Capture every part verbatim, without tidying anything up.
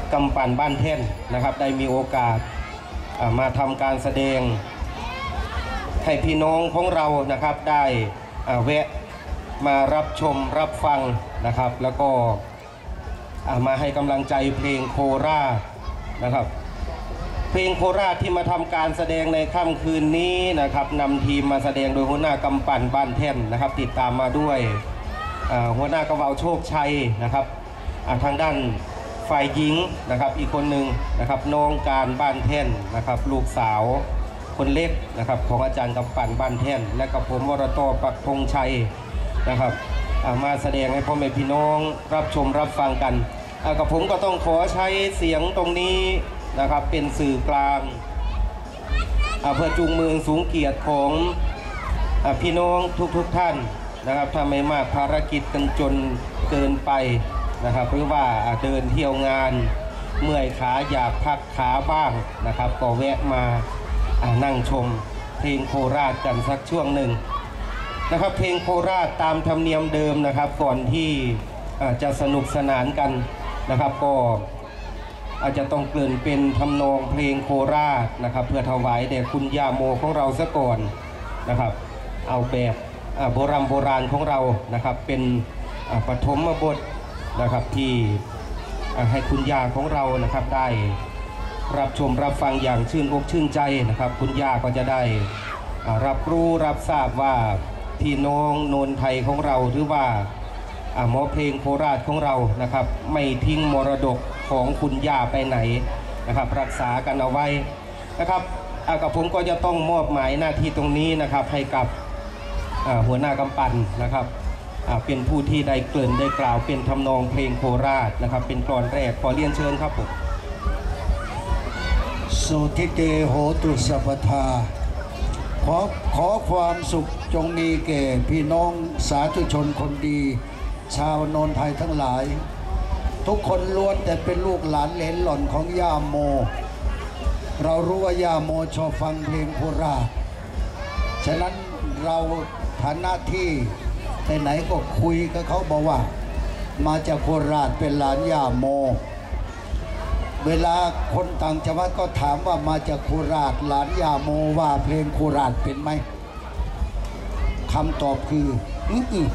กำปั่นบ้านแท่นนะครับได้มีโอกาสมาทำการแสดงให้พี่น้องของเรานะครับได้แวะมารับชมรับฟังนะครับแล้วก็มาให้กำลังใจเพลงโคราชนะครับเพลงโคราชที่มาทำการแสดงในค่ำคืนนี้นะครับนำทีมมาแสดงโดยหัวหน้ากำปั่นบ้านแท่นนะครับติดตามมาด้วยหัวหน้ากระเป๋าโชคชัยนะครับทางด้านฝ่ายหญิงนะครับอีกคนหนึ่งนะครับน้องการบ้านแท่นนะครับลูกสาวคนเล็กนะครับของอาจารย์กำปั่นบ้านแท่นและกับผมวรตปักธงชัยนะครับมาแสดงให้พ่อแม่พี่น้องรับชมรับฟังกันกับผมก็ต้องขอใช้เสียงตรงนี้นะครับเป็นสื่อกลางเพื่อจูงมือสูงเกียรติของพี่น้องทุกๆท่านนะครับถ้าไม่มากภารกิจกันจนเกินไปนะครับหรือว่าเดินเที่ยวงานเมื่อยขาอยากพักขาบ้างนะครับก็แวะมานั่งชมเพลงโคราชกันสักช่วงหนึ่งนะครับเพลงโคราชตามธรรมเนียมเดิมนะครับก่อนที่จะสนุกสนานกันนะครับก็อาจจะต้องเกริ่นเป็นทำนองเพลงโคราชนะครับเพื่อถวายแด่คุณย่าโมของเราซะก่อนนะครับเอาแบบโบราณโบราณของเรานะครับเป็นปฐมบทนะครับที่ให้คุณย่าของเรานะครับได้รับชมรับฟังอย่างชื่นอกชื่นใจนะครับคุณย่าก็จะได้รับรู้รับทราบว่าพี่น้องโนนไทยของเราหรือว่าหมอเพลงโคราชของเรานะครับไม่ทิ้งมรดกของคุณย่าไปไหนนะครับรักษากันเอาไว้นะครับกับผมก็จะต้องมอบหมายหน้าที่ตรงนี้นะครับให้กับหัวหน้ากำปั่นนะครับเป็นผู้ที่ได้เกริ่นได้กล่าวเป็นทำนองเพลงโคราชนะครับเป็นกลอนแรกขอเรียนเชิญครับผมสุทิเตโหตุสัพพทาขอขอความสุขจงมีแก่พี่น้องสาธุชนคนดีชาวโนนไทยทั้งหลายทุกคนล้วนแต่เป็นลูกหลานเหลนหล่อนของย่าโมเรารู้ว่าย่าโมชอบฟังเพลงโคราชฉะนั้นเราฐานะที่ไปไหนก็คุยกับเขาบอกว่ามาจากโคราชเป็นหลานย่าโมเวลาคนต่างจังหวัดก็ถามว่ามาจากโคราชหลานย่าโมว่าเพลงโคราชเป็นไหมคำตอบคืออืออือ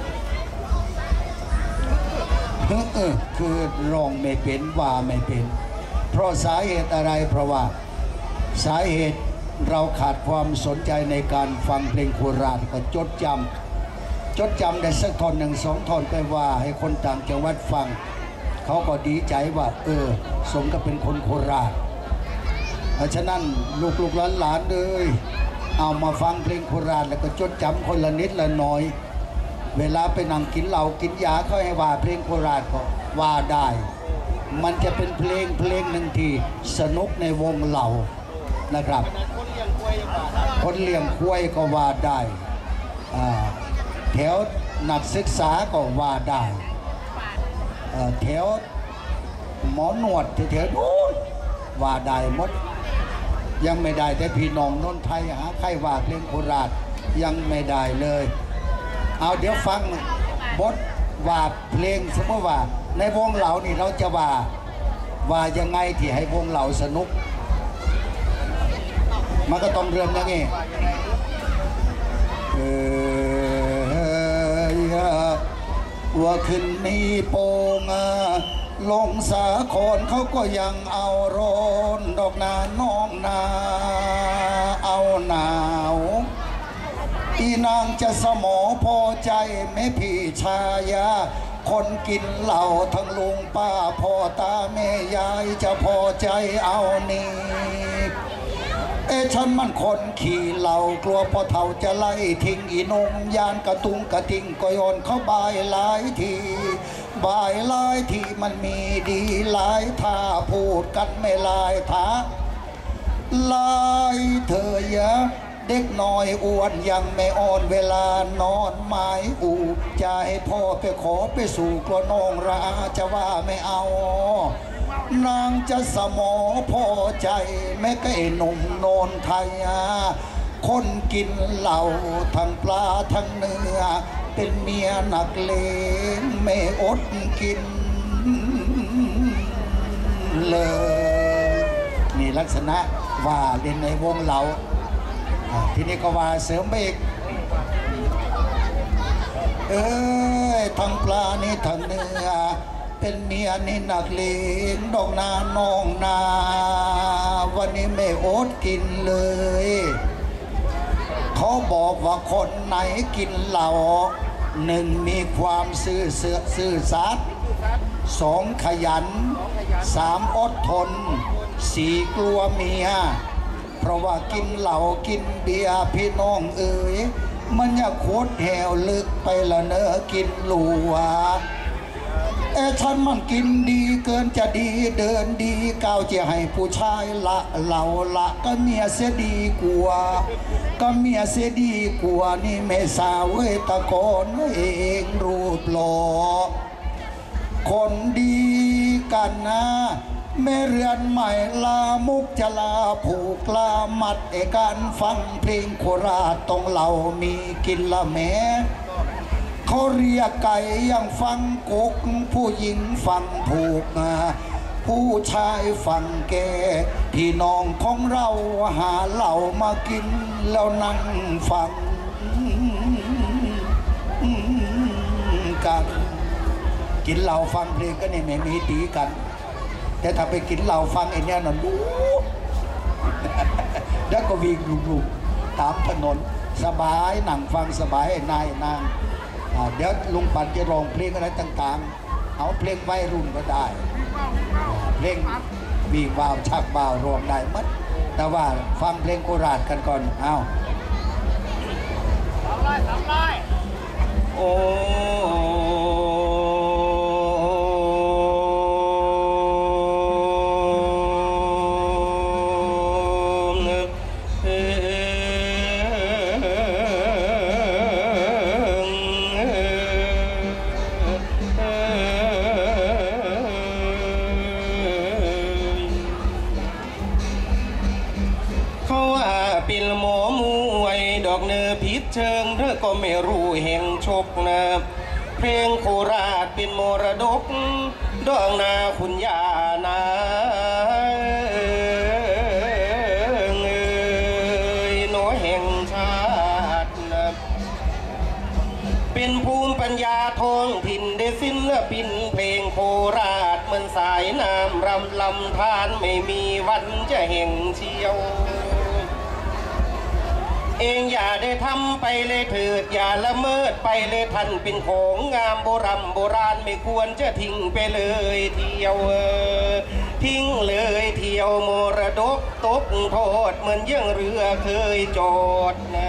เออคือร้องไม่เป็นว่าไม่เป็นเพราะสาเหตุอะไรเพราะว่าสาเหตุเราขาดความสนใจในการฟังเพลงโคราชก็จดจำจดจำได้สักท่อนหนึ่งสองท่อนไปว่าให้คนต่างจังหวัดฟังเขาก็ดีใจว่าเออสมกับเป็นคนโคราชฉะนั้นลูกๆหลานๆเลยเอามาฟังเพลงโคราชแล้วก็จดจำคนละนิดละน้อยเวลาไปนั่งกินเหล้ากินยาเขาให้ว่าเพลงโคราชก็ว่าได้มันจะเป็นเพลงเพลงหนึ่งที่สนุกในวงเหล้านะครับคนเลี้ยงควายก็ว่าได้แถวนักศึกษาก็ว่าได้แถวหมอหนวดแถวนู้นว่าได้หมดยังไม่ได้แต่พี่น้องนนไทยหาใครว่าเพลงโคราชยังไม่ได้เลยเอาเดี๋ยวฟังบทว่าเพลงสมมติว่าในวงเหล่านี่เราจะว่าว่ายังไงที่ให้วงเหล่าสนุกมันก็ต้องเริ่มอย่างนี้เออว่าขึ้นมีโปงลงสาครเขาก็ยังเอาร้อนดอกนาน้องนาเอาหนาวอีนางจะสมอพอใจแม่พี่ชายาคนกินเหล้าทั้งลุงป้าพ่อตาแม่ยายจะพอใจเอานี่เอฉันมันคนขี่เหล้ากลัวพ่อเฒ่าจะไล่ทิ้งอีนงยานกระตุงกระติงก็โยนเข้าบายหลายทีบายหลายทีมันมีดีหลายท่าพูดกันไม่ลายท่าลายเธอเยอะเด็กน้อยอ้วนยังไม่อ่อนเวลานอนไม้อูจะให้พ่อไปขอไปสู่กลัวน้องราจะว่าไม่เอานางจะสมอพอใจแม่ก็ไอ้หนุ่มโนนไทยคนกินเหล้าทั้งปลาทั้งเนื้อเป็นเมียนักเลงไม่อดกินเลยนี่ลักษณะว่าเล่นในวงเราอ่าทีนี้ก็ว่าเสริมไปอีกเอ้ยทั้งปลานี่ทั้งเนื้อเป็นเมียนี่หนักเลงดอกนาน้องนาวันนี้ไม่อดกินเลยเขาบอกว่าคนไหนกินเหล้าหนึ่งมีความซื่อเสือซื่อสัตย์สองขยันสามอดทนสี่กลัวเมียเพราะว่ากินเหล้ากินเบียร์พี่น้องเอ๋ยมันอยากโคตรแหวลึกไปละเนอกินหลัวเอ้ฉันมันกินดีเกินจะดีเดินดีก้าวจะให้ผู้ชายละเหล่าละก็เมียเสียดีกว่าก็เมียเสียดีกว่านี่ไม่สาวเอ้ยตะโกนเองรูปหล่อคนดีกันนะแม่เรือนใหม่ลามุกจะลาผูกลามัดเอการฟังเพลงโคราชตรงเรามีกินละแม่เขาเรียกไก่ยังฟังกุกผู้หญิงฟังผูกผู้ชายฟังแก่พี่น้องของเราหาเหล้ามากินแล้วนั่งฟังกันกินเหล้าฟังเพลงก็นี่ไม่มีตีกันแต่ถ้าไปกินเหล้าฟังไอ้เนี่ยน่ะรู้แล้วก็วิ่งลุกๆตามถนนสบายนั่งฟังสบายไอ้นายนางเดี๋ยวลุงปันจะร้องเพลงอะไรต่างๆเอาเพลงวัยรุ่นก็ได้เพลงวีวาวชักบ่าวร้องได้มัดแต่ว่าฟังเพลงโคราชกันก่อนเอาสองร้อยสองร้อยโอ้เป็นหมอมวยดอกเนื้อพิษเชิงเธอก็ไม่รู้แห่งชกนะเพลงโคราชเป็นมรดกดวงนาคุณยานาเอ่ยน้อยแห่งชาตินะเป็นภูมิปัญญาท้องถิ่นได้ศิลปินเพลงโคราชเหมือนสายน้ำรำลำธารไม่มีวันจะแห่งเชียวเองอย่าได้ทำไปเลยเถิดอย่าละเมิดไปเลยท่านเป็นของงามโบราณโบราณไม่ควรจะทิ้งไปเลยเที่ยวทิ้งเลยเที่ยวมรดกตกโทษเหมือนยังเรือเคยจอดนะ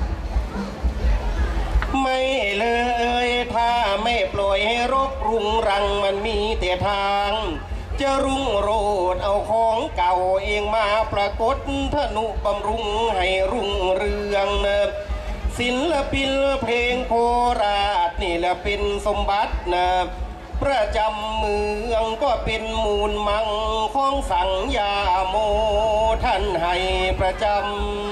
ไม่เลยถ้าไม่ปล่อยให้รกรุงรังมันมีแต่ทางจะรุ่งโรจน์เอาของเก่าเองมาปรากฏธนุบำรุงให้รุ่งเรืองนะศิลปินเพลงโคราชนี่แหละเป็นสมบัตินะประจำเมืองก็เป็นมูลมังของสังยาโมท่านให้ประจำ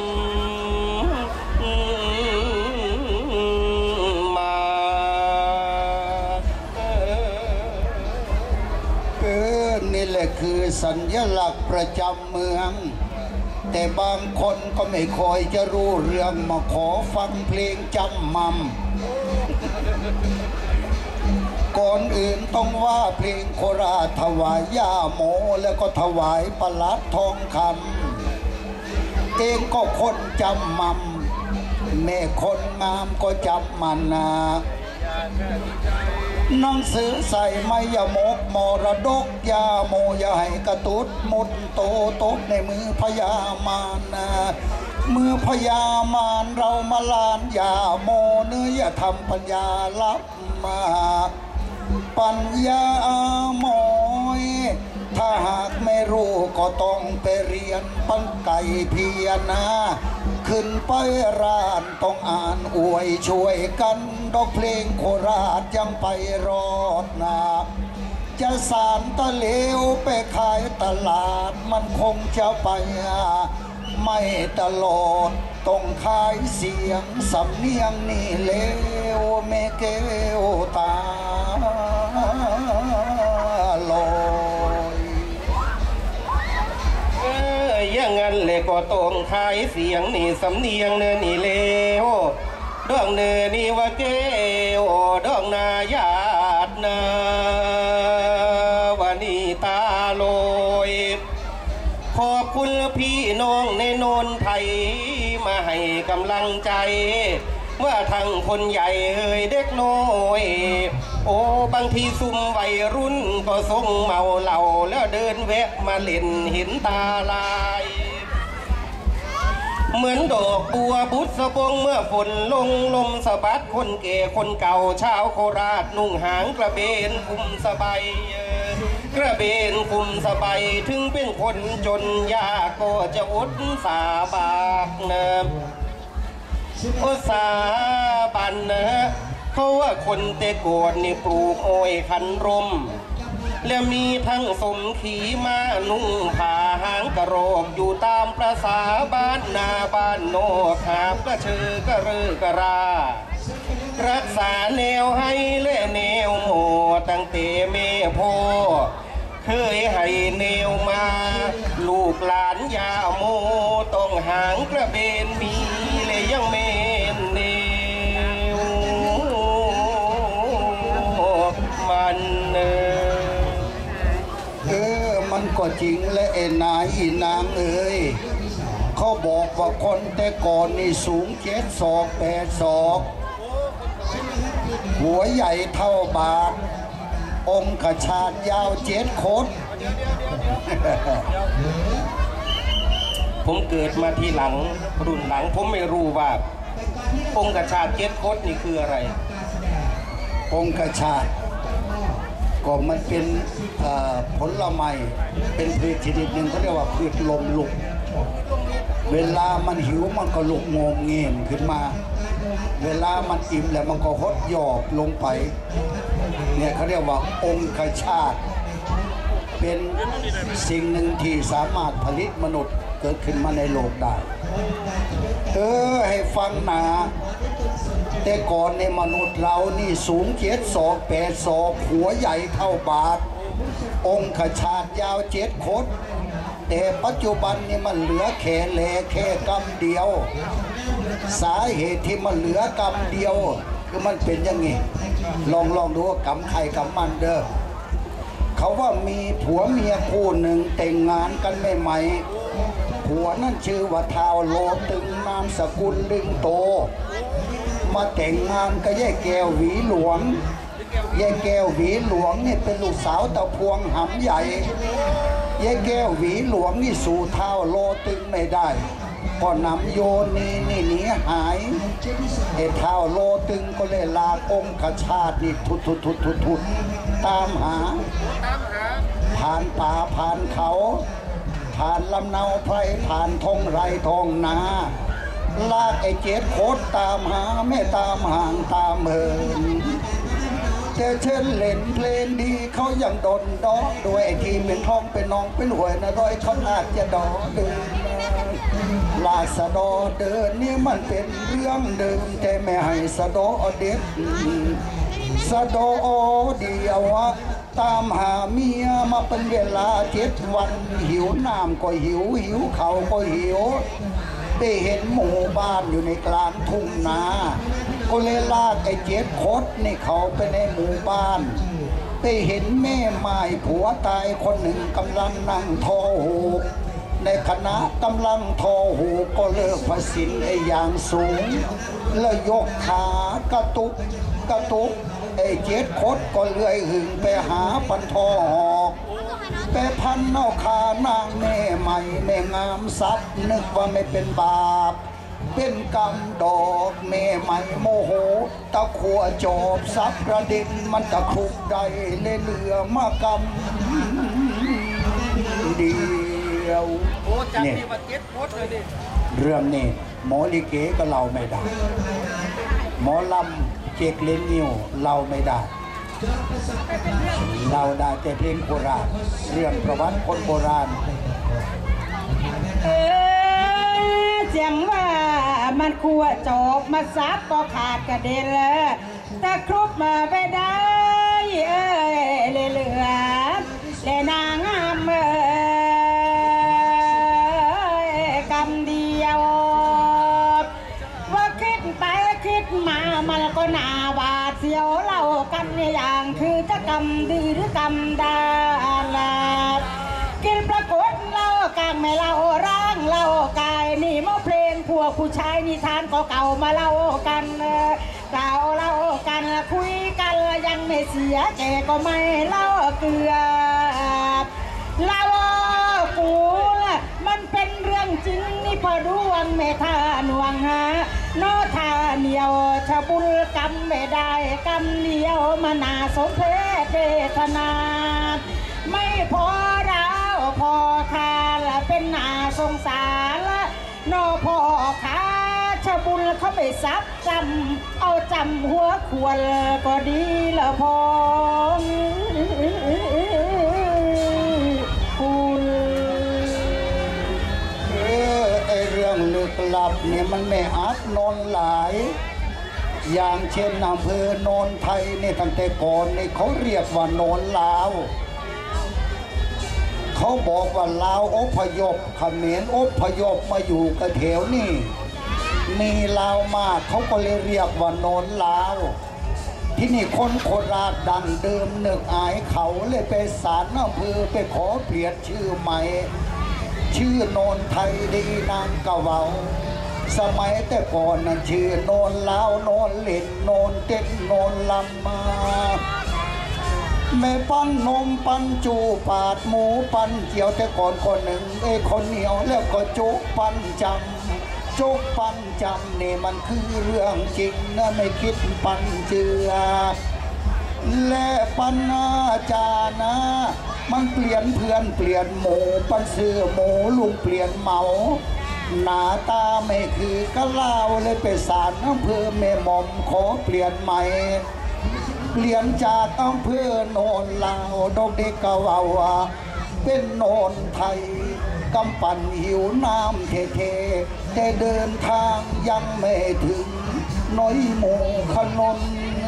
นี่แหละคือสัญลักษณ์ประจำเมืองแต่บางคนก็ไม่คอยจะรู้เรื่องมาขอฟังเพลงจำมั่มก่อนอื่นต้องว่าเพลงโคราชถวายย่าโมแล้วก็ถวายปลัดทองคำเองก็คนจำมั่มแม่คนงามก็จำมันนะหนังสือใส่ไม้ยมกมรดกยาโมยาให้กระตุดมุดโตตกในมือพญามารนะเมื่อพญามารเรามาลานยาโมเนื้ออย่าทำปัญญาลับมาปัญญาโมยถ้าหากไม่รู้ก็ต้องไปเรียนปัญไก่เพียนะขึ้นไปร้านต้องอ่านอวยช่วยกันดอกเพลงโคราชยังไปรอดนะจะสารตะเลวไปขายตลาดมันคงจะไปไม่ตลอดต้องขายเสียงสำเนียงนี่เลวเมเกวตาลอยก็ต้องขายเสียงนี่สำเนียงเนื้อนี่เลวดองเนื้อนี่ว่าเกวดองนาญาตินาวานีตาโลยขอบคุณพี่น้องในโนนไทยมาให้กำลังใจว่าทั้งคนใหญ่เอ่ยเด็กน้อยโอ้บางทีซุ่มวัยรุ่นก็ทรงเมาเหล้าแล้วเดินแวะมาเล่นเห็นตาลายเหมือนดอกบัวบุษบงเมื่อฝนลงลมสะบัดคนแก่คนเก่าชาวโคราชนุ่งหางกระเบนคุมสบายกระเบนคุมสบายถึงเป็นคนจนยากก็จะอดสาบากนะโอสาบันนะเขาว่าคนเตโกนนี่ปลูกอ้อยขันรมและมีทั้งสมขีมานุ่งผ้าหางกระโรกอยู่ตามประสาบ้านนาบ้านโนกหาบกระเชือกระรือกระรารักษาแนวให้และแนวโมตั้งแต่เมโพเคยให้แนวมาลูกหลานยาโมต้องหางกระเบนมีเลยยังเมนแนวมันเนเออมันก็จริงและเอ็นนายอีนางเอ้ยเขาบอกว่าคนแต่ก่อนนี่สูงเจ็ดศอกแปดศอกหัวใหญ่เท่าบาทองค์ขชาดยาวเจ็ดโคตรผมเกิดมาทีหลังรุ่นหลังผมไม่รู้ว่าองค์กชาติเจ็ดโคตรนี่คืออะไรองค์ขชาดก็มันเป็นผลไม้เป็นพืชชนิดหนึ่งเขาเรียกว่าพืชลมลุกเวลามันหิวมันก็ลุกงมเงียนขึ้นมาเวลามันอิ่มแล้วมันก็หดหยอบลงไปเนี่ยเขาเรียกว่าองค์ชาติเป็นสิ่งหนึ่งที่สามารถผลิตมนุษย์เกิดขึ้นมาในโลกได้เออให้ฟังนะแต่ก่อนในมนุษย์เรานี่สูงเจ็ดศอกแปดศอกหัวใหญ่เท่าบาทองค์ชาติยาวเจ็ดโคตรแต่ปัจจุบันนี่มันเหลือแค่แลแค่กำเดียวสาเหตุที่มันเหลือกำเดียวคือมันเป็นยังไงลองลองดูว่ากำใครกำมันเด้อเขาว่ามีผัวเมียคู่หนึ่งแต่งงานกันใหม่ๆผัวนั่นชื่อว่าท้าวโลตึงนามสกุลลึงโตมาแต่งงานกับยายแก้วหวีหลวงยายแก้วหวีหลวงนี่เป็นลูกสาวตะพวงหำใหญ่ยายแก้วหวีหลวงนี่สู่ท้าวโลตึงไม่ได้ก็นำโยนีนี่หนีหายไอ้ท้าวโลตึงก็เลยลาองค์ขชาตินี่ทุดทุดทุดทุดทุดตามหาผ่านป่าผ่านเขาผ่านลำเนาไพรผ่านทงไรทงนาลากไอ้เจ็ดโคตรตามหาไม่ตามห่างตามเหินแต่เช่นเล่นเพลงดีเขายังดนดอกด้วยไอ้ที่เป็นทองเป็นน้องเป็นหวยนะร้อยเขาอาจจะดอเดินลาสะดอเดินนี่มันเป็นเรื่องเดิมแต่ไม่ให้สะดอเด็ดสะดอเดียวตามหาเมียมาเป็นเวลาเจ็ดวันหิวน้ำก็หิวหิวเขาก็หิวได้เห็นหมู่บ้านอยู่ในกลางทุ่งนาก็เลยลากไอ้เจ็ดโคตรนี่เขาไปในหมู่บ้านไปเห็นแม่ไม้ผัวตายคนหนึ่งกำลังนั่งทอหูในคณะกำลังทอหูก็เลิกพระสินไอ้อย่างสูงแล้วยกขากระตุกกระตุกไอ้เจ็ดโคตรก็เลื่อยหึงไปหาปันทอหอกไปพันเอาขานางแม่ใหม่แม่งามสัตว์นึกว่าไม่เป็นบาปเป็นกรรมดอกแม่ใหม่โมโหตะขัวจอบซับกระดินมันตะครุบได้เลยเหลือมากรรมเดียวเนี่ยเรื่องนี้หมอลิเกก็เล่าไม่ได้หมอลำเจกเลนนิวเล่าไม่ได้เราได้แต่เพลงโบราณเรื่องประวัติคนโบราณเออเสียงว่ามันขัวจบมาซับก็ขาดกระเด็นเลยตะครุบมาไปได้เอ้ยเหลือและนางงามเอ้ยกำดีหรือกำดาลากินปรากฏเล่ากลางไม่เล่าร่างเล่ากายนี่มอเพลงพวกผู้ชายนิทานก็เก่ามาเล่ากันเก่าเล่ากันคุยกันยังไม่เสียแกก็ไม่เล่าเกลือเล่ากูละมันเป็นเรื่องจริงนี่พอดวงเมธาหน่วงฮะโนทาเหนียวชะบุญกรรมไม่ได้กรรมเดียวมานาสมเพศเวทนาไม่พอเราพอคาละเป็นหนาสงสารละโนพอขาชะบุญเขาไม่ซับจำเอาจำหัวขวดก็ดีละพอเรื่องลึกลับเนี่ยมันไม่อาจนอนหลายอย่างเช่นอำเภอโนนไทยเนี่ยตั้งแต่ก่อนเนี่ยเขาเรียกว่าโนนลาวเขาบอกว่าลาวอพยพเขมรอพยพมาอยู่กันแถวนี่มีลาวมากเขาก็เลยเรียกว่าโนนลาวที่นี่คนโคราชดังเดิมเนึกอายเขาเลยไปศาลอำเภอไปขอเปลี่ยนชื่อใหม่ชื่อโนนไทยดีนางกะเวาสมัยแต่ก่อนนั้นชื่อโนนลาวโนนเล่นโนนเต้นโนนลำมาแม่ปั้นนมปั้นจูปาดหมูปั้นเจียวแต่ก่อนคนหนึ่งไอ้คนเหนียวแล้วก็จุกปั้นจำจุกปั้นจำนี่มันคือเรื่องจริงนะไม่คิดปั้นเจือและปัญญาจานะมันเปลี่ยนเพื่อนเปลี่ยนหมูปันเสือหมูลุงเปลี่ยนเมาหน้าตาไม่คือกะเล่าเลยไปศาลอำเภอแม่หม่อมขอเปลี่ยนใหม่เปลี่ยนจากอำเภอโนนลาวดอกเด็กกะว่าเป็นโนนไทยกำปั่นหิวน้ำเทๆแต่เดินทางยังไม่ถึงน้อยหมูขนน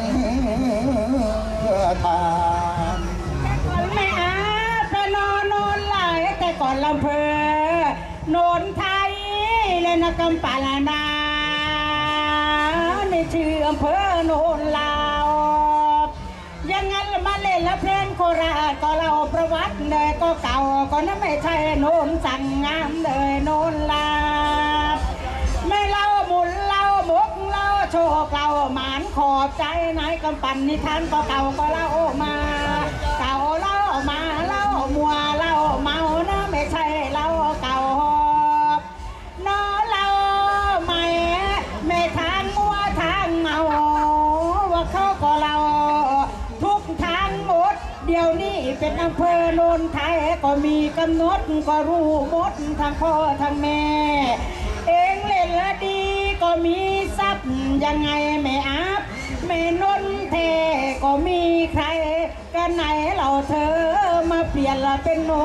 ทานไม่อาพระนอนโนนหลายแต่ก่อนลำเพอโนนไทยและนกำปาลานาในชื่ออำเภอโนนลาวยังงั้นมาเล่นละเพลงโคราชก็เล่าประวัติเลยก็เก่าก็นั่นไม่ใช่โนนสั่งงามเลยโนนลาวไม่เล่าหมุนเล่ามุกเล่าโชคเล่าหมานขอบใจนายกำปั่นนิทานก็เก่าก็เล่ามาเก่าเล่ามาเล่ามัวเล่าเมานะไม่ใช่เล่าเก่าน้อเล่าใหม่ไม่ทางมัวทางเมาว่าเขาก็เล่าทุกทางหมดเดี๋ยวนี้เป็นอำเภอโนนไทยก็มีกำหนดก็รู้หมดทั้งพ่อทั้งแม่เองเล่นละดีก็มีทรัพย์ยังไงไม่อัพไม่นนเทก็มีใครกันไหนเราเธอมาเปลี่ยนละเป็นโน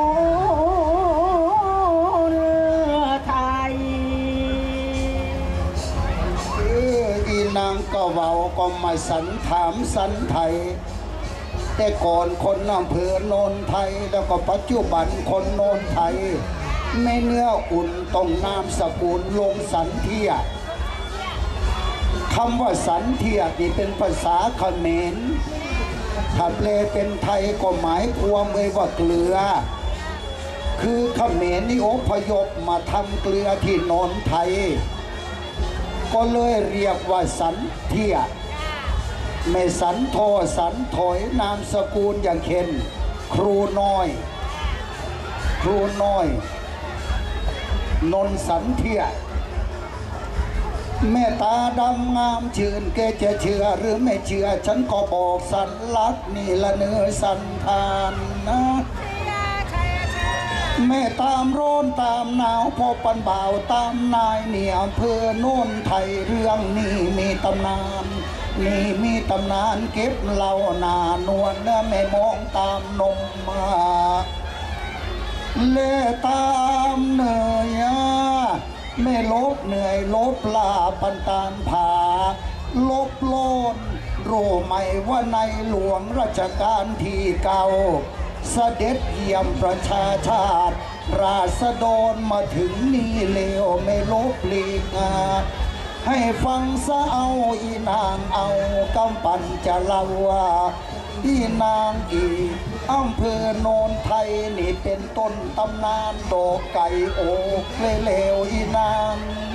นไทยเอออีนางก็เว้าก็มาสันถามสันไทยแต่ก่อนคนอำเภอโนนไทยแล้วก็ปัจจุบันคนโนนไทยไม่เนื้ออุ่นต้องนามสกุลลงสันเทียคำว่าสันเทียนี่เป็นภาษาเขมรถ้าแปลเป็นไทยก็หมายความว่าเกลือคือเขมรนี่อพยพมาทำเกลือที่โนนไทยก็เลยเรียกว่าสันเทียไม่สันโทสันถอยนามสกุลอย่างเช่นครูน้อยครูน้อยนนสันเทียแม่ตาดำงามชื่นแกจะเชื่อหรือไม่เชื่อฉันก็บอกสันลักนี่ละเนื้อสันทานนะแม่ตามร้อนตามหนาวพอปันบ่าวตามนายเนี่ยอำเภอโน่นไทยเรื่องนี้มีตำนานนี่มีตำนานเก็บเหล่าหนานวลเนื้อแม่มองตามนมมาเล่ตามเหนื่อยไม่ลบเหนื่อยลบลาปันตานผาลบโลนรู้ไหมว่าในหลวงรัชกาลที่เก่าเสด็จเยี่ยมประชาชาติราษฎรมาถึงนี่เลวไม่ลบหลีกให้ฟังซะเอาอีนางเอากำปั่นจะเล่าว่าอีนางอีอำเภอโนนไทยนี่เป็นต้นตำนานดอกไก่โอกเลวๆอีนาง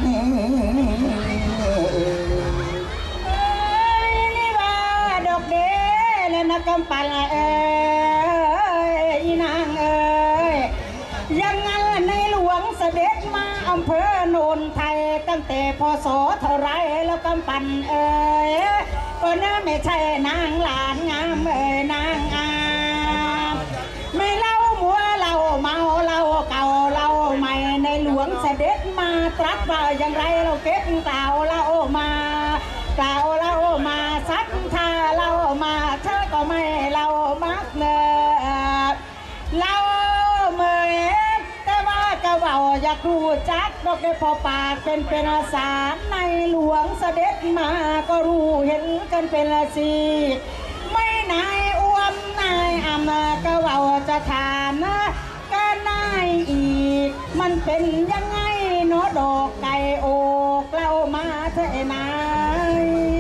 เอ้ยนี่ว่าดอกเดและนักกำปั้นเอ้ยอีนางเอ้ยยังงั้นในหลวงเสด็จมาอำเภอโนนไทยตั้งแต่พศเท่าไรแล้วกำปั้นเอ้ยก็น่าไม่ใช่นางหลานงามเอ้ยนางงามไม่เล่ามัวเล่าเมาเล่าเก่าเล่าใหม่ในหลวงเสด็จมาตรัสว่าอย่างไรเราเก็บกล่าวเล่ามากล่าวเล่ามาสักทาเล่ามาเธอก็ไม่เล่ามักเนอเล่าเมยแต่ว่ากะเว่าอยากรู้จักดอกได้พอปากเป็นเป็นอาสาในหลวงเสด็จมาก็รู้เห็นกันเป็นละสิไม่นายอ้วมนายอำกะเว่าจะทานนะก็นายอีกมันเป็นยังไงเนาะดอกไก่โอกเล่ามาเถอะนาย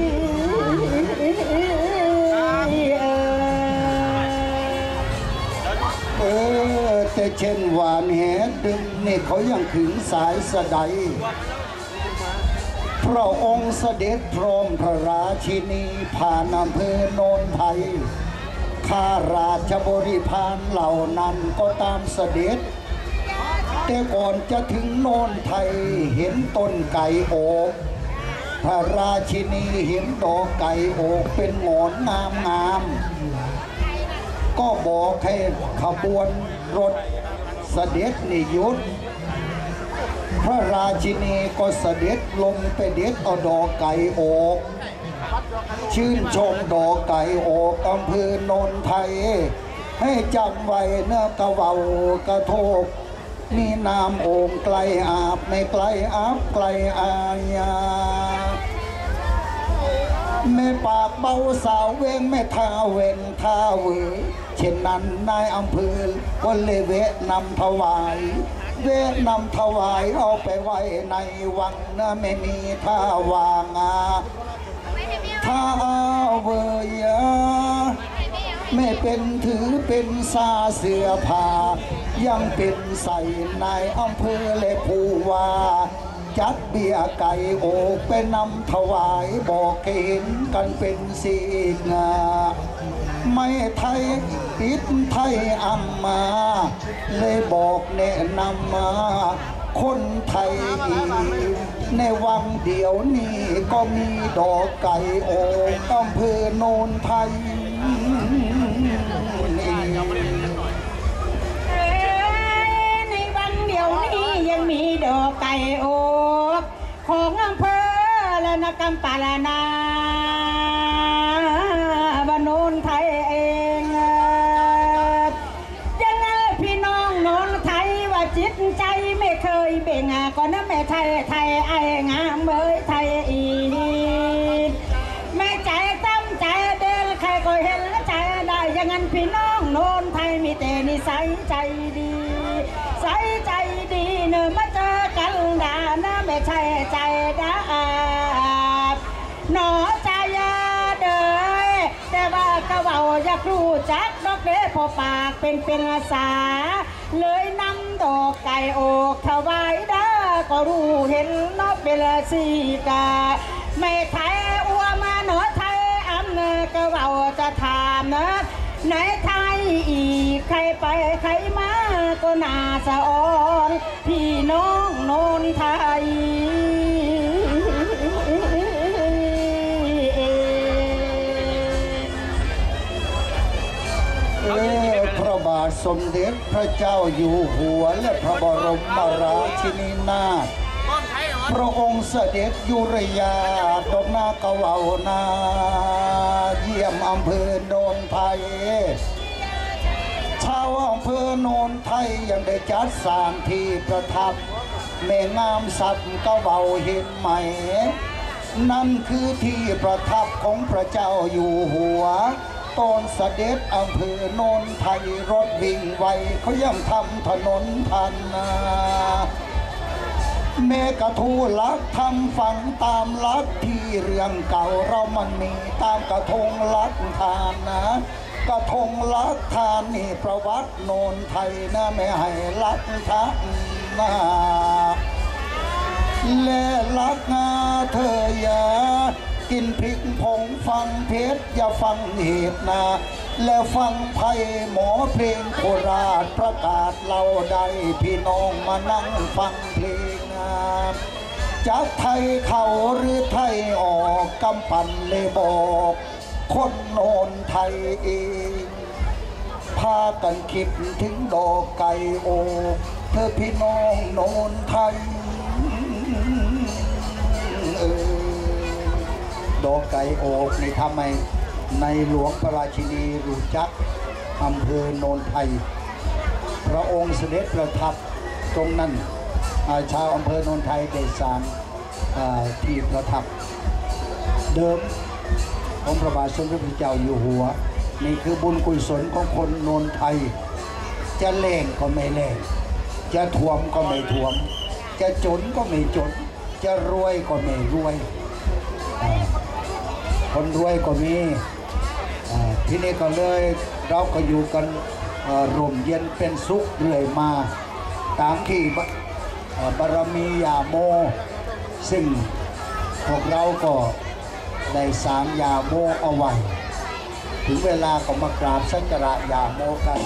เออแต่เช่นหวานแหดึงนี่เขายังขึงสายสะใดพระองค์เสด็จพร้อมพระราชินีผ่านอำเภอโนนไทยข้าราชบริพารเหล่านั้นก็ตามเสด็จแต่ก่อนจะถึงโนนไทยเห็นต้นไก่โอกพระราชินีเห็นดอกไก่โอกเป็นหงอนงามงามก็บอกให้ขบวนรถเสด็จนิยุทธพระราชินีก็เสด็จลงไปเด็ดเอาดอกไก่โอกชื่นชมดอกไก่โอกอำเภอโนนไทยให้จำไว้เนื้อกะเว้ากระทบมีน้ำโอ่งไกลอาบไม่ไกลอาบไกลอาญาแม่ปากเบาสาวเวงแม่ท่าเวงท่าเวอเช่นนั้นนายอำเภอก็เลยเวะนำถวายเวะนำถวายเอาไปไว้ในวังนะไม่มีท่าวางาท่าเวยไม่เป็นถือเป็นซาเสื้อผ้ายังเป็นใส่นายอำเภอและผู้ว่าจัดเบียไก่โอกไปนำถวายบอกเห็นกันเป็นสีงาไม่ไทยอิดไทยอัมมาเลยบอกแนะนำมาคนไทยอีกในวังเดียวนี้ก็มีดอกไก่โอกอำเภอโนนไทยในวันเดียวนี้ยังมีดอกไก่โอกของอำเภอและนกำปาลานาบานโนนไทยเองยังไงพี่น้องโนนไทยว่าจิตใจไม่เคยเบ่งก่อนนะแม่ไทยไทยไอ้งามเอ้ยไทยอีแม่ใจตั้มใจเดินใครก็เห็นและใจได้ยังงั้นพี่น้องโนนไทยมีแต่นิสัยใจดีใส่ใจดีเนอะมาเจอกันด่านะไม่ใช่ใจด่าหนอใจเด้อแต่ว่ากะเว้าอยากรู้จักดอกเด้พอปากเป็นเป็นอาสาเลยนำดอกไก่โอกถวายด้าก็รู้เห็นนอกเป็นสีกาไม่ไทยอ้วมาหนอไทยอำเนกะเว้าจะถามนะในไทยอีกใครไปใครมาก็น่าสะอ่อนพี่น้องโนนไทยเออพระบาทสมเด็จพระเจ้าอยู่หัวและพระบรมราชินีนาถพระองค์เสด็จยุรยาดอกนากะเว้านาเยี่ยมอำเภอโนนไทยชาวอำเภอโนนไทยยังได้จัดสร้างที่ประทับแม่งามสัตว์กะเว้าเห็นไหมนั่นคือที่ประทับของพระเจ้าอยู่หัวตอนเสด็จอำเภอโนนไทยรถวิ่งไวเขายังทำถนนพันนาแม่กระทูลักทำฝังตามลักที่เรื่องเก่าเรามันมีตามกระทงลักทานนะกระทงลักทานนี่ประวัติโนนไทยนะไม่ให้ลักทานนาและลักงาเธออย่ากินพริกผงฟังเพชรอย่าฟังเหตุนาและฟังไพ่หมอเพลงโคราชประกาศเราได้พี่น้องมานั่งฟังเพลงงามจากไทยเขาหรือไทยออกกำปั่นเลยบอกคนโนนไทยเองพากันคิดถึงดอกไก่โอเธอพี่น้องโนนไทยเออดอกไก่โอกนี่ทำไมในหลวงพระราชินีรู้จักอำเภอโนนไทยพระองค์เสด็จประทับตรงนั้นชาวอำเภอโนนไทยได้สร้างที่ประทับเดิมของพระบาทสมเด็จพระเจ้าอยู่หัวนี่คือบุญกุศลของคนโนนไทยจะแรงก็ไม่แรงจะท่วมก็ไม่ท่วมจะจนก็ไม่จนจะรวยก็ไม่รวยคนรวยก็มีที่นี่ก็เลยเราก็อยู่กันร่มเย็นเป็นสุขเรื่อยมาตามที่บารมียาโมซึ่งพวกเราก็ได้สร้างยาโมเอาไว้ถึงเวลาก็มากราบสักการะยาโมกัน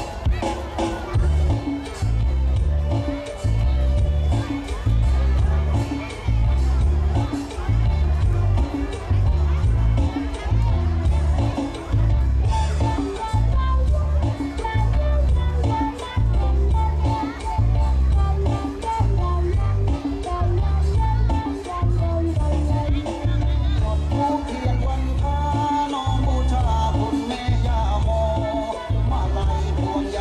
ย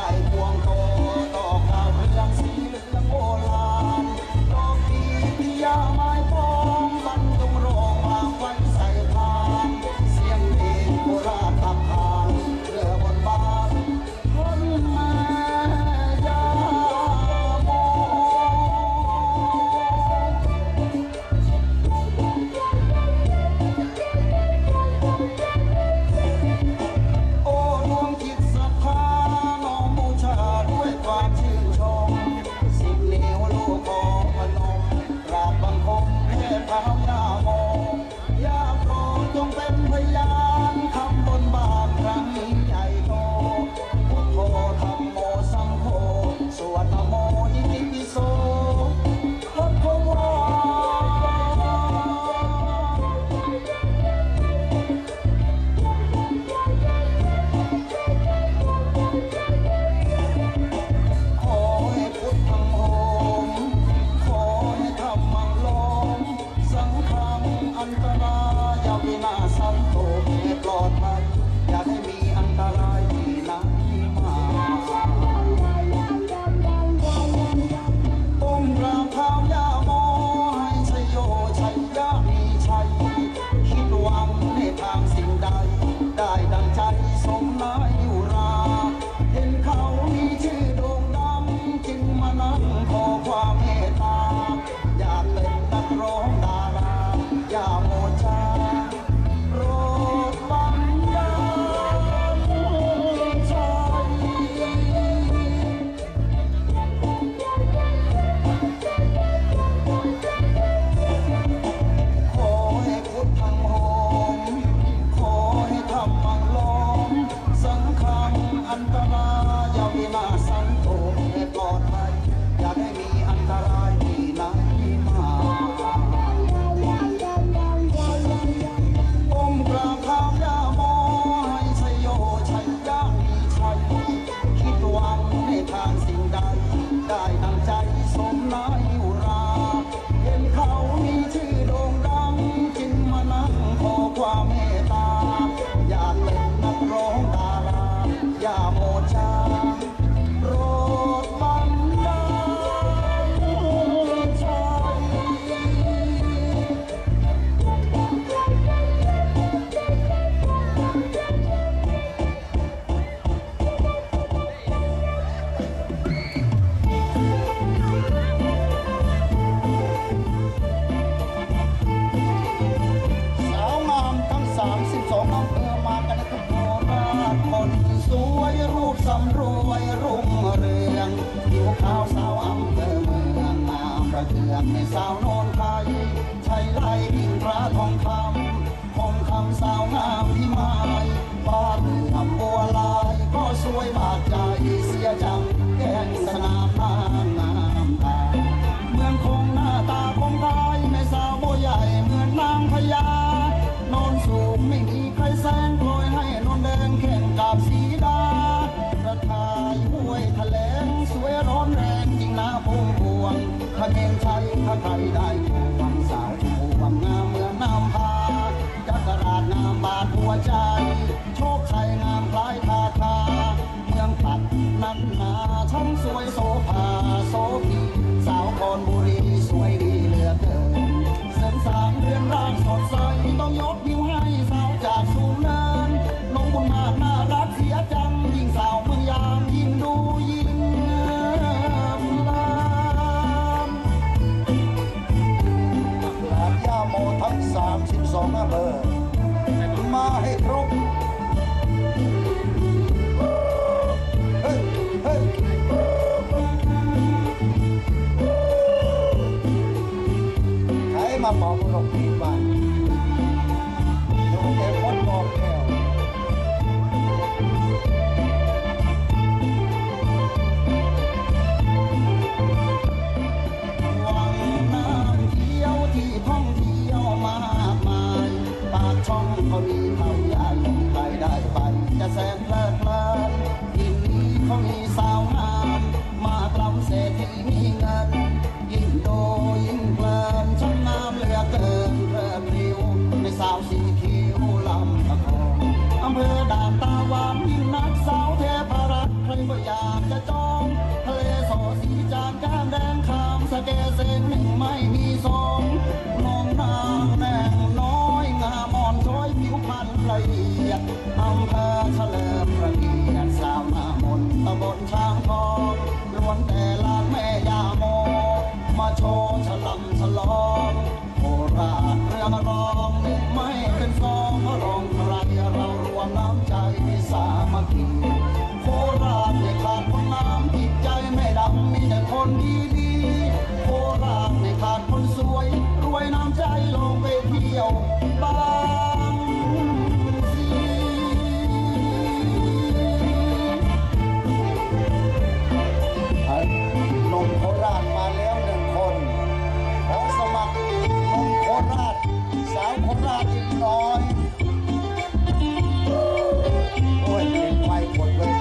องในสาวโนนไทยชัยไล่กิ่งพระทองคำทองคำสาวงามที่ไม้บ้านเมืองบัวลายก็สวยบาดใจเสียจังแกงสนามนางงามตาเมืองคงหน้าตาคงไทยในสาวบัวใหญ่เหมือนนางพญานอนสูงไม่มีใครแซงคอยให้นนแดงแข่งกับสีดากระทายห้วยทะเลสวยร้อนแรงจริงนะพงพวงถ้าเก่งชัยถ้าใครได้พวงสาวผู้วังงามเมืองน้ำพาจักราชงามบาดหัวใจโชคชัยงามคล้ายทาทาเมืองปัดนั้นนาช่างสวยโสภาโสพีสาวคอนบุรีสวยดีเหลือเกินเส้นสามเรือนร่างสดใสต้องยกนิ้วให้สาวจากสูงเนินลงบนมากน่ารักเสียจังยิ่งสาวเมืองยามยิ่งดูยิ่งลามหลานย่าโมทั้งสามสิบสองอำเภอมาให้ครบเฮ้ยเฮ้ยใครมาบอกหลงผิดบ้านโดนเต็มหมดบอกแล้ว วังน้ำเที่ยวที่ท่องเที่ยวมากมายปากช่องเขามีเขาใหญ่ใครได้ไปจะแสนเพลิดเพลินที่นี้เขามีสาวงามมากล้ำเศรษฐีมีเงินยิ่งโตยิ่งเพลินช่างงามเหลือเกินเพลิดเพลิวในสาวสีคิ้วลำตะคองอำเภอด่านตาหวานยิ่งนักสาวเทพรัตน์ใครก็อยากจะจองทะเลโซสีจานแก้มแดงขามสะเกเสงหนึ่งไม่มีสองน้องนางแดงน้อยงามอ่อนช้อยผิวพรรณละเอียดอำเภอเฉลิมพระเกียรติสาวหน้ามนตำบลช้างทองล้วนแต่ลานแม่ยาโมมาโชว์ฉลำฉลองโคราชเรือมาร้องหนึ่งไม่เป็นสองมาร้องใครเรารวมน้ำใจสามัคคีโคราชไม่ขาดคนงามจิตใจไม่ดำมีแต่คนดีๆโคราชไม่ขาดคนสวยรวยน้ำใจลงไปเที่ยวบางสีนมโคราชมาแล้วหนึ่งคนขอสมัครนมโคราชสาวโคราชอีกน้อยโอ้ยเป็นไฟหมดเลย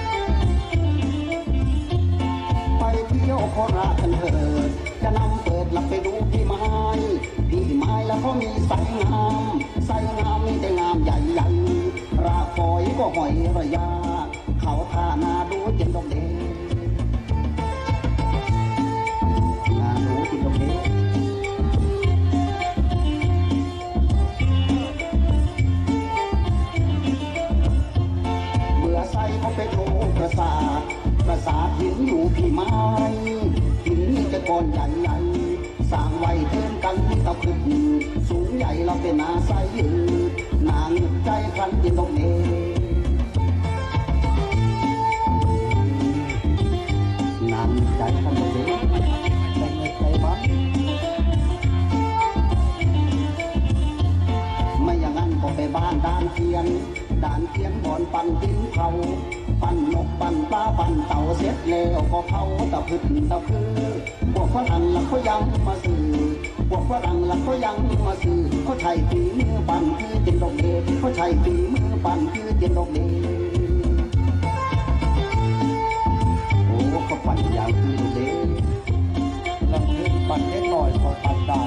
ไปเที่ยวโคราชกันเถิดจะนำเปิดหลับไปดูพี่ไม้พี่ไม้แล้วก็มีไซงามไซงามมีแต่งามใหญ่ๆรากฝอยก็หอยระยาเขาท่านาดูเจนดอกเดนาดูเจนดอกเดเมื่อไซเขาไปโทรประสาทประสาทหินอยู่พี่ไม้หินนี่จะก้อนใหญ่ๆสร้างไว้เทินกันที่ตะขึ้นสูงใหญ่เราเป็นนาไซยืดนางใจคันยินดอกเดนางใจคันดอกเดแต่เงินใจบ้านไม่อย่างนั้นก็ไปบ้านด่านเทียนด่านเทียนบ่อนปั่นดินเขาปั่นนกปั่นปลาปั่นเต่าเสร็จแล้วก็เผาตะพึ่งตะคือพวกฝรั่งละเขายังมาซื้อพวกฝรั่งละเขายังมาซื้อเขาใช้ฝีมือปั่นคือเจนดอกเดเขาใช้ฝีมือปั่นคือเจนดอกเดโอ้เขาปั่นอย่างคือดอกเดลำพึงปั่นเล็กน้อยเขาปั่นได้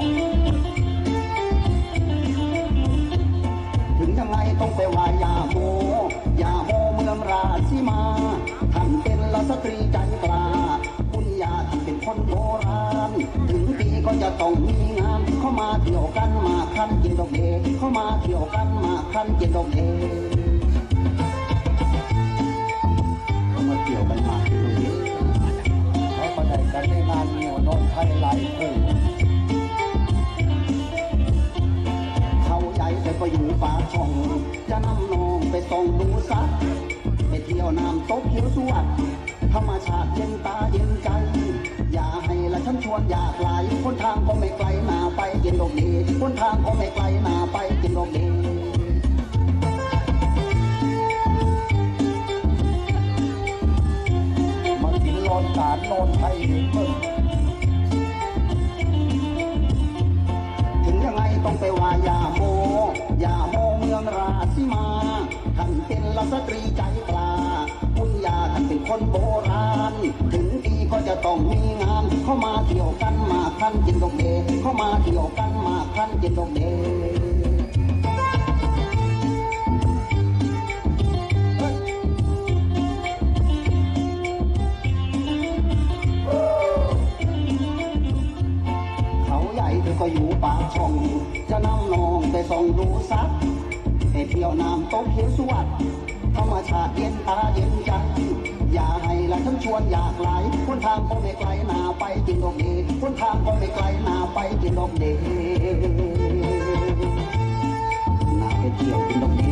ถึงยังไงต้องไปว่ายาโมยาโมเมืองราชิมาท่านเป็นละสตรีใจกล้าคุณยาท่านเป็นคนโบราณถึงปีก็จะต้องมีงานเข้ามาเที่ยวกันมาคันเจนดอกเดเข้ามาเที่ยวกันมาคันเจนดอกเดเข้ามาเที่ยวกันมาเจนดอกเดเขามาได้กันในงานเหนียวนนไทยหลายคู่เขาใหญ่แต่ก็อยู่ป่าช่องจะนำน้องไปส่องดูสัตว์ไปเที่ยวน้ำตกเขียวสวัสดธรรมชาติเย็นตาเย็นใจอย่าให้ละฉันชวนอยากไหลคนทางก็ไม่ไกลหนาไปกินดอกดีคนทางก็ไม่ไกลหนาไปกินดอกดีมากินร้อนการโนนไทยเพิ่งถึงยังไงต้องไปว่ายาโมยาโมเมืองราชสีมาท่านเป็นลักษตรีใจกล้าคุณยาท่านเป็นคนโบราณถึงดีก็จะต้องมีงานเข้ามาเที่ยวกันมาท่านกินดอกเดเข้ามาเที่ยวกันมาท่านกินดอกเดเขาใหญ่เธอก็อยู่ปากช่องจะนั่งนองแต่ส่องดูซักให้เที่ยวน้ำตกเขียวสวัสดิ์ธรรมชาติเย็นตาเย็นใจอย่าให้ละทั้งชวนอยากไหลคนทางก็ไม่ไกลหนาไปกินดอกเดคนทางก็ไม่ไกลหนาไปกินดอกเดนาไปเที่ยวกินดอกเด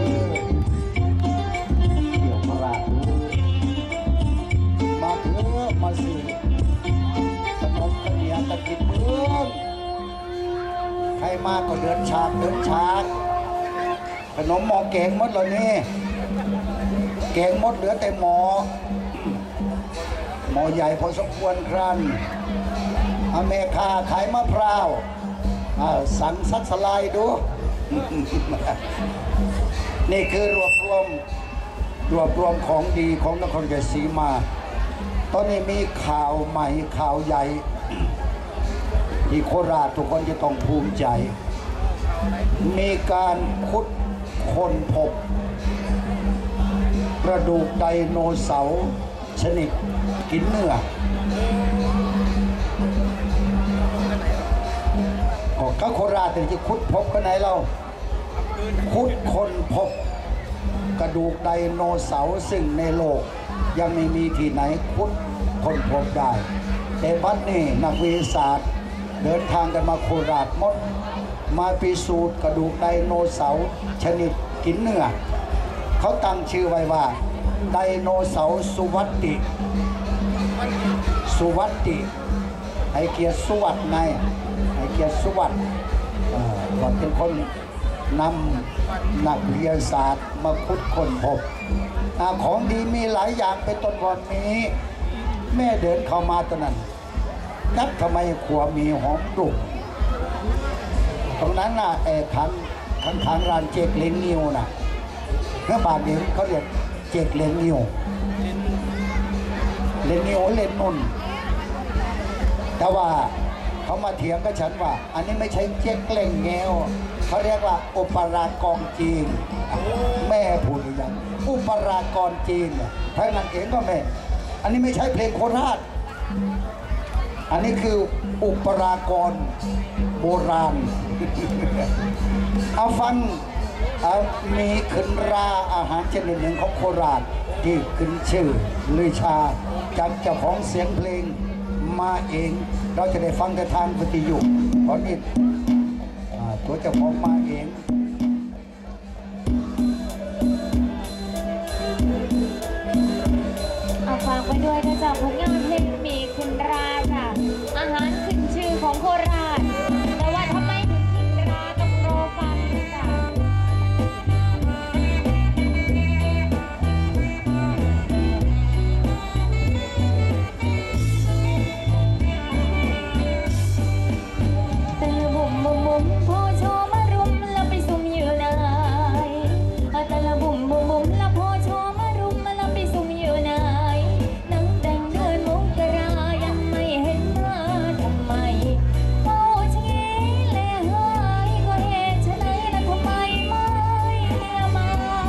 เที่ยวพระราชมาเถอะมาสิขนมข้าวเหนียวตะกินเมืองใครมาก็เดินฉากเดินฉากขนมหมอแกงหมดเลยนี่แกงหมดเหลือแต่หมอหมอใหญ่พอสมควรครันอเมริกาขายมะพร้าวสั่งซักสลายดู นี่คือรวบรวมรวบรวมของดีของนครราชสีมาตอนนี้มีข่าวใหม่ข่าวใหญ่ที่โคราชทุกคนจะต้องภูมิใจมีการขุดค้นพบกระดูกไดโนเสาร์ชนิดกินเนื้อก็โคราชแต่ที่ขุดพบกันไหนเราขุดค้นพบกระดูกไดโนเสาร์ซึ่งในโลกยังไม่มีที่ไหนขุดค้นพบได้แต่บัดนี้นักวิทยาศาสตร์เดินทางกันมาโคราชหมดมาพิสูจน์กระดูกไดโนเสาร์ชนิดกินเนื้อเขาตั้งชื่อไว้ว่าไดโนเสาร์สุวัตติสุวัตติให้เกียรติสุวัตไงให้เกียรติสุวัตก็เป็นคนนำนักวิทยาศาสตร์มาขุดค้นพบของดีมีหลายอย่างเป็นต้นวันนี้แม่เดินเข้ามาตอนนั้นนักทำไมขัวมีหอมดุตรงนั้นน่ะไอ้ขันขันขันร้านเจกเลนนิวน่ะเมื่อบาทนี้เขาเรียกเจกเลนนิวเลนนิวเลนนุ่นแต่ว่าเขามาเถียงกับฉันว่าอันนี้ไม่ใช่เจกเลนเงวเขาเรียกว่าอุปรากรจีนแม่พูดอย่างอุปรากรจีนถ้านั่นเองก็แม่อันนี้ไม่ใช่เพลงโคราชอันนี้คืออุปรากรโบราณ เอาฟังมีขึ้นราอาหารชนิดหนึ่งของโคราชที่ขึ้นชื่อลือชาจากเจ้าของเสียงเพลงมาเองเราจะได้ฟังแต่ทางวิทยุเพราะนี่ตัวเจ้าของมาเองเอาฝากไว้ด้วยนะจ๊ะผลงานเพลงมีขึ้นราจ้ะอาหารขึ้นชื่อของโคราชแต่ว่าทำไมถึงขึ้นราต้องรอฟังนะจ๊ะแต่ละบุ่มบุ่มบุ่มพอโชว์มารุมแล้วไปซุ่มอยู่ไหนแต่ละบุ่มบุ่มบุ่มแล้วพอโชว์มารุมแล้วไปซุ่มอยู่ไหนนั่งแต่งเดินมุกกระรายังไม่เห็นมาทำไมเฝ้าชะงี้แลหายก็เหตุไฉนแล้วทำไมไม่มา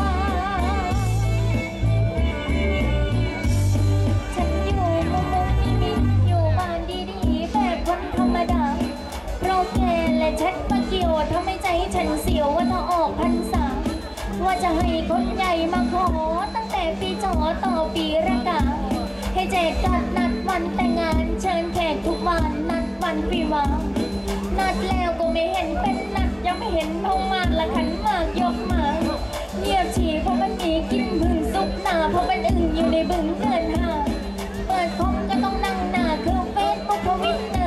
ฉันอยู่มุมมุมมิมิอยู่บ้านดีๆแบบคนธรรมดาเพราะแกและฉันมาเกี่ยวทำให้ใจฉันเสียวว่าถ้าออกพรรษาว่าจะให้คนใหญ่มาขอตั้งแต่ปีจอต่อปีระกาให้แจกกัดนัดวันแต่งงานเชิญแขกทุกวันนัดวันวิวาห์นัดแล้วก็ไม่เห็นเป็นนัดยังไม่เห็นพงมากละขันมากยกมาเงียบฉี่เพราะมันมีกินพึ่งซุกหนาเพราะมันอึ่งอยู่ในบึงเกินหาเปิดคอมก็ต้องนั่งหน้าเครื่องเฟซบุ๊กทวิตเตอร์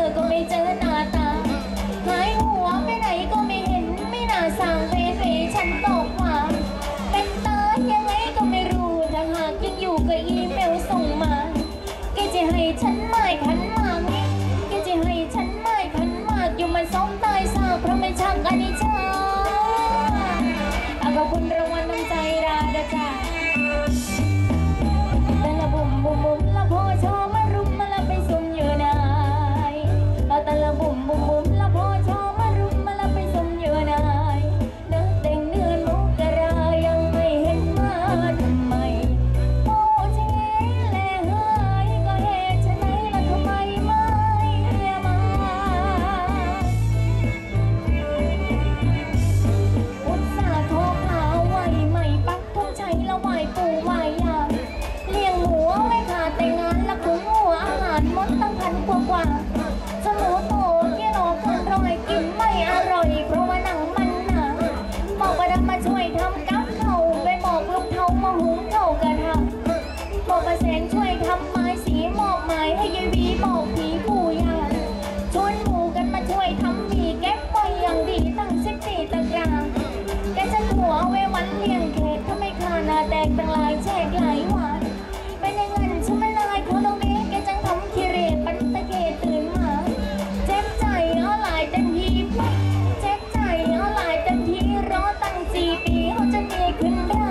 กว่ากว่าสมูโตกิโลเกินร้อยกินไม่อร่อยเพราะว่าหนังมันหนาบอกประดำมาช่วยทำกับเขาไปบอกลูกเทามาหุงเขากระทำบอกประแสงช่วยทำไม้สีหมอกไม้ให้ยายวีบอกผีปู่ยาชวนหมู่กันมาช่วยทำหมี่แก๊บไว้อย่างดีตั้งสิบสี่ตะกร้าแกจะหัวเอาไว้วันเลี้ยงเค้กถ้าไม่คาหน้าแตกตั้งหลายแฉกหลายหวานเป็นอย่างนั้นฉันไม่ลายเขาตรงนี้แกจังทำคิเรปันตะเกตื่นมาเจ็บใจเอาหลายเต็มทีเจ็บใจเอาหลายเต็มทีรอตั้งสี่ปีเขาจะมีขึ้นได้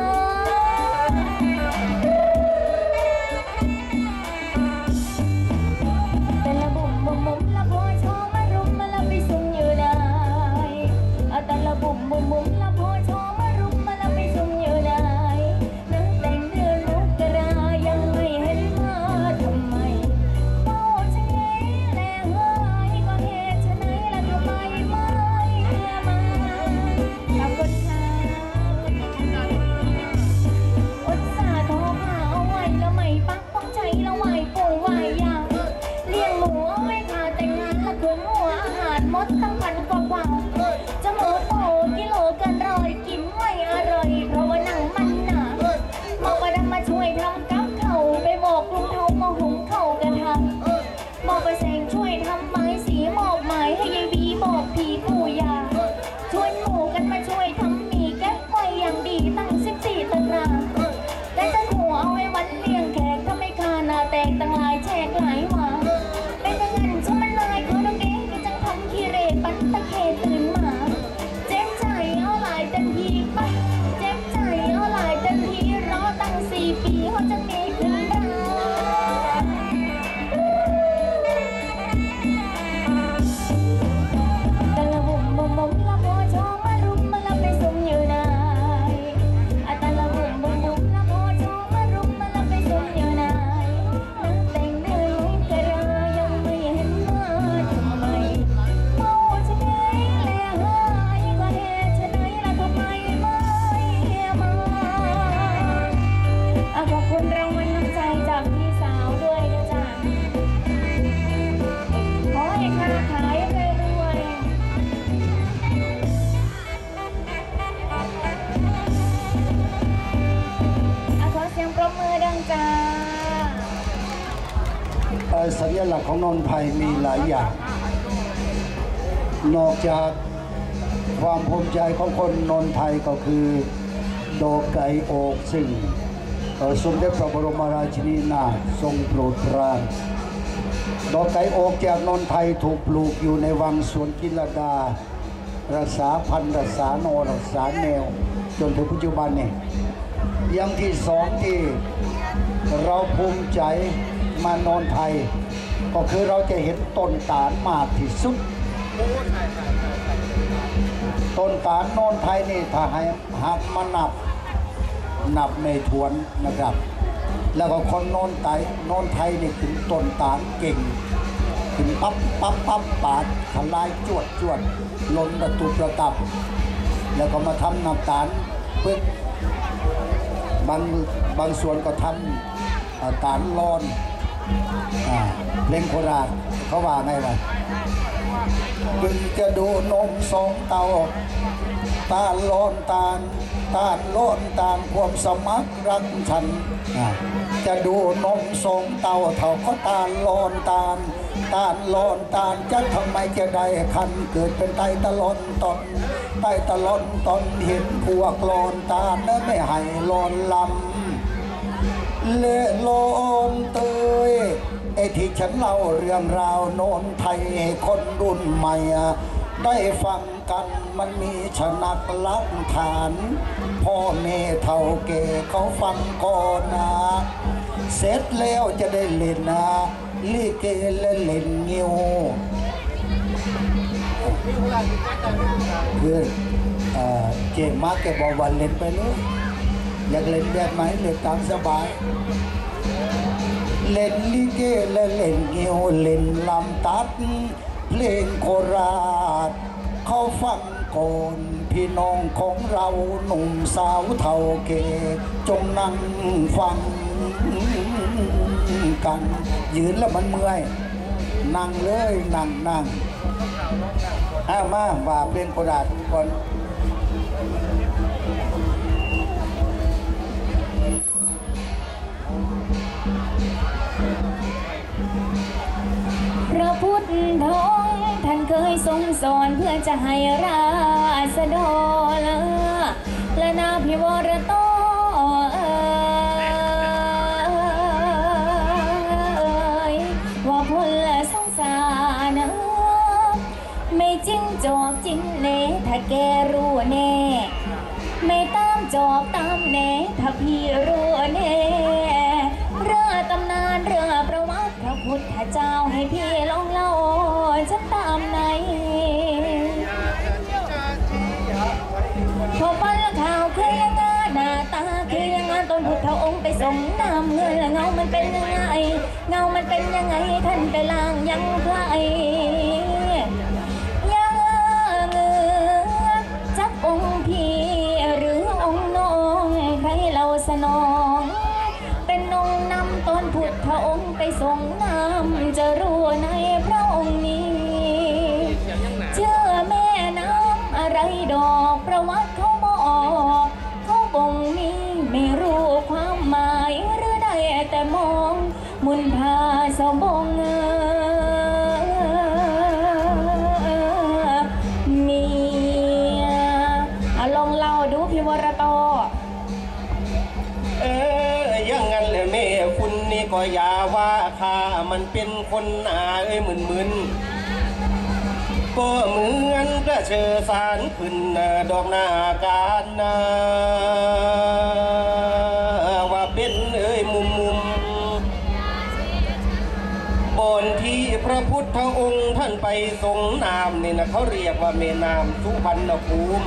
แต่ละบุ่มบุ่มบุ่มละพอชอมารุมมาละไปสุ่มอยู่ได้เอาแต่ละบุ่มบุ่มบุ่มละพอชอมารุมมาละไปสุ่มอยู่ได้นักแต่งเดือนมกรายังไม่เห็นมาทำไมเฝ้าชะเง้แลหายก็เหตุชะไหนละทำไมไม่มาขอบคุณค่ะอุตส่าห์โทรหาเอาไว้แล้วไม่ปักต้องใช้แล้วไหวปู่ไหวยาเลี้ยงหมูเอาไว้ค่ะแต่งงานละคืนหัวอาหารมดตั้งพันกว่ากว่าจะหมูโตกิโลเกินร้อยกินไม่อร่อยเพราะว่าหนังมันหนาบอกว่าดำมาช่วยทำกับเขาไปบอกลุงเทามาหุงเขากระทำบอกประแสงช่วยทำไม้สีหมอกไม้ให้ยายวีบอกผีปู่ยาชวนหมู่กันมาช่วยทำหมี่แก๊บไว้อย่างดีตั้งสิบสี่ตะกร้าและจะหัวเอาไว้วันเลี้ยงแขกถ้าไม่คาหน้าแตกตั้งหลายแฉกหลายหวาเป็นอย่างนั้นฉันมันลายเขาตรงนี้ก็จังทำคิเรปันตะเคตื่นมาเจ็บใจเอาหลายเต็มทีปะเจ็บใจเอาหลายเต็มทีรอตั้งสี่ปีเขาจะมีขึ้นได้แต่ละบุ่มบุ่มบุ่มละพอชอมารุมมาละไปสุ่มอยู่ได้อะแต่ละบุ่มบุ่มบุ่มละพอชอมารุมมาละไปสุ่มอยู่ได้นักแต่งเดือนมกรายังไม่เห็นมาทำไมเฝ้าชะเง้แลหายก็เหตุชะไหนละทำไมไม่มาอ่ะขอบคุณรางวัลน้ำใจจากพี่สาวด้วยนะจ๊ะขอให้ค้าขายรวยๆอ่ะขอเสียงปรบมือดังจ้าเอ่อสัญลักษณ์ของนนไทยมีหลายอย่าง นอกจากความภูมิใจของคนนนไทยก็คือดอกไก่โอกซึ่งเอ่อสมเด็จพระบรมราชินีนาถทรงโปรดปรานดอกไก่โอกจากนนไทยถูกปลูกอยู่ในวังสวนกิลดารักษาพันธุ์รักษาโนรักษาแนวจนถึงปัจจุบันนี่อย่างที่สองที่เราภูมิใจมานนไทย ก็คือเราจะเห็นต้นตาลมากที่สุดต้นตาลโนนไทยนี่ถ้าให้หักมานับนับไม่ถ้วนนะครับ แล้วก็คนโนนไทยโนนไทยนี่ถึงต้นตาลเก่งถึงปั๊บปั๊บปั๊บปาดทลายจวดจวดล้นประตูประตับแล้วก็มาทำน้ำตาลเพื่อบางบางส่วนก็ทำตาลร้อนเพลงโคราชเขาว่าไงล่ะบึงจะดูนมสองเตาตาลร้อนตาลตาลร้อนตาลความสมัครรักฉันจะดูนมสองเตาเท่าเขาตาลร้อนตาลตาลร้อนตาลจะทำไมจะได้คันเกิดเป็นไตตะลอนตอนไตตะลอนตอนเห็นพวกร้อนตาลนั้นไม่ให้ร้อนลำเละโลนเตยไอ้ที่ฉันเล่าเรื่องราวโนนไทยให้คนรุ่นใหม่ได้ฟังกันมันมีชนักลักฐานพ่อแม่เท่าแก่เขาฟังก่อนนะเสร็จแล้วจะได้เล่นนะลิเกเล่นเล่นงิ้วคือเจ๊มาแกบอกว่าเล่นไปเลยอยากเล่นแบบไหนเล่นตามสบายเล่นลิเกและเล่นเงียวเล่นลำตัดเพลงโคราชเขาฟังก่อนพี่น้องของเราหนุ่มสาวเท่าแก่จงนั่งฟังกันยืนแล้วมันเมื่อยนั่งเลยนั่งนั่งอ้าวมาว่าเป็นโคราชก่อนพระพุทธองค์ท่านเคยทรงสอนเพื่อจะให้ราษฎรและนาพิวรโตเอ่ยว่าพลสงสารไม่จริงจอกจริงเน่ถ้าแกรู้แน่ไม่ตามจอกตามแน่ถ้าพี่รู้แน่เรื่องตำนานเรื่องประวัติพระพุทธเจ้าให้พี่ลองเล่าจะตามไหนพอฟังข่าวคือยังไงหน้าตาคือยังไงตนพุทธองค์ไปส่งน้ำเงินเงามันเป็นยังไงเงามันเป็นยังไงท่านไปล่างยังไกลยังเงือจักองค์พี่หรือองค์น้องใครเราสนองเป็นองค์นำตนพุทธองค์ไปส่งน้ำจะรู้ในพระองค์นี้เชื่อแม่น้ำอะไรดอกประวัติเขาบอกเขาบ่งนี้ไม่รู้ความหมายหรือได้แต่มองมุนพาสบงเมียอ่ะลองเล่าดูพี่วรโตเออยังงั้นแหละแม่คุณนี่ก็อย่าว่าข้ามันเป็นคนหนาเอ้ยมึนมึนก็เหมือนกระเชอสารขึ้นดอกหน้าการนาว่าเป็นเอ้ยมุมมุมบนที่พระพุทธองค์ท่านไปทรงน้ำนี่นะเขาเรียกว่าแม่น้ำสุวรรณภูมิ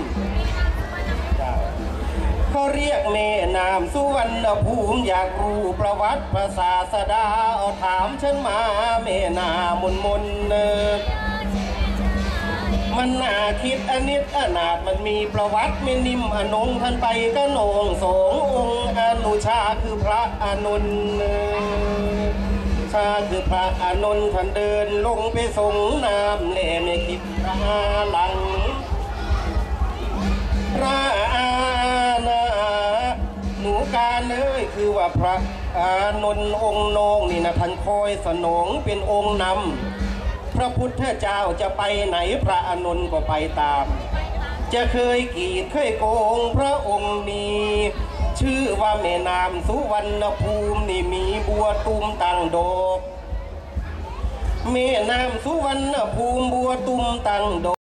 เขาเรียกแม่น้ำสุวรรณภูมิอยากรู้ประวัติพระศาสดาเอาถามฉันมาแม่น้ำมนมนเนอมันน่าคิดอนิจอนาถมันมีประวัติแม่นิ่มอนงท่านไปก็โหนงสององค์อนุชาคือพระอานนท์ชาคือพระอานนท์ท่านเดินลงไปส่งน้ำแล่ไม่คิดราหลังรานาหนูการเอ้ยคือว่าพระอานนท์องค์นองนี่นะท่านคอยสนองเป็นองค์นำพระพุทธเจ้าจะไปไหนพระอานนท์ก็ไปตาม จะเคยกีดเคยโกงพระองค์นี้ชื่อว่าแม่น้ำสุวรรณภูมินี่มีบัวตุ้มตั้งดอกแม่น้ำสุวรรณภูมิบัวตุ้มตั้งดอก